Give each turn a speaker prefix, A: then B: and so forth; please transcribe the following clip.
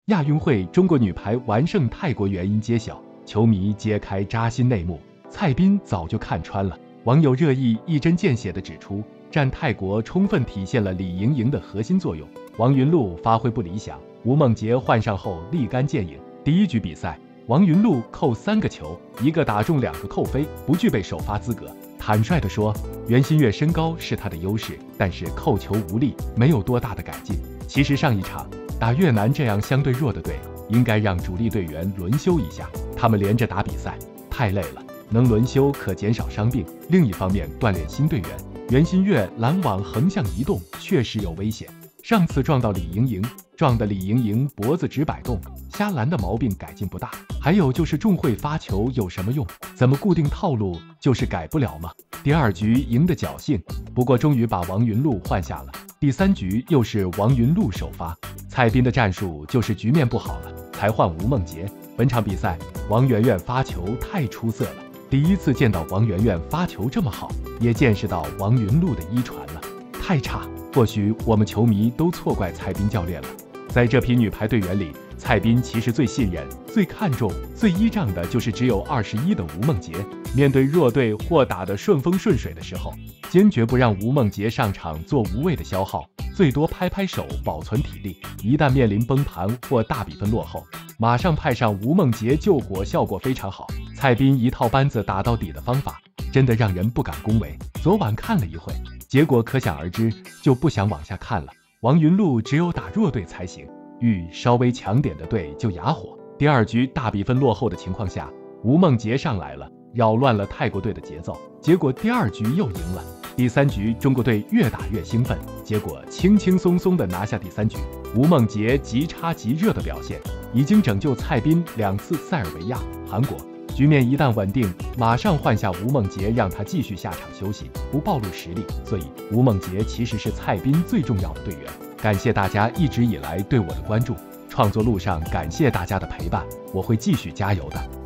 A: 亚运会中国女排完胜泰国原因揭晓，球迷揭开扎心内幕。蔡斌早就看穿了，网友热议一针见血地指出，战泰国充分体现了李盈莹的核心作用。王云璐发挥不理想，吴梦洁换上后立竿见影。第一局比赛，王云璐扣3个球，1个打中，2个扣飞，不具备首发资格。坦率地说，袁心玥身高是她的优势，但是扣球无力，没有多大的改进。其实上一场打越南这样相对弱的队，应该让主力队员轮休一下，他们连着打比赛太累了，能轮休可减少伤病。另一方面，锻炼新队员。袁心玥拦网横向移动确实有危险，上次撞到李盈莹，撞得李盈莹脖子直摆动，瞎拦的毛病改进不大。还有就是重会发球有什么用？怎么固定套路就是改不了吗？第2局赢得侥幸，不过终于把王云璐换下了。第3局又是王云璐首发，蔡斌的战术就是局面不好了才换吴梦洁。本场比赛王媛媛发球太出色了，第一次见到王媛媛发球这么好，也见识到王云璐的遗传了，太差。或许我们球迷都错怪蔡斌教练了。在这批女排队员里，蔡斌其实最信任、最看重、最依仗的就是只有21的吴梦洁。面对弱队或打得顺风顺水的时候，坚决不让吴梦洁上场做无谓的消耗，最多拍拍手保存体力。一旦面临崩盘或大比分落后，马上派上吴梦洁救火，效果非常好。蔡斌一套班子打到底的方法，真的让人不敢恭维。昨晚看了一会，结果可想而知，就不想往下看了。王云璐只有打弱队才行，遇稍微强点的队就哑火。第2局大比分落后的情况下，吴梦洁上来了，扰乱了泰国队的节奏，结果第2局又赢了。第3局中国队越打越兴奋，结果轻轻松松地拿下第3局。吴梦洁即插即热的表现，已经拯救蔡斌2次塞尔维亚、韩国。局面一旦稳定，马上换下吴梦洁，让他继续下场休息，不暴露实力。所以吴梦洁其实是蔡斌最重要的队员。感谢大家一直以来对我的关注，创作路上感谢大家的陪伴，我会继续加油的。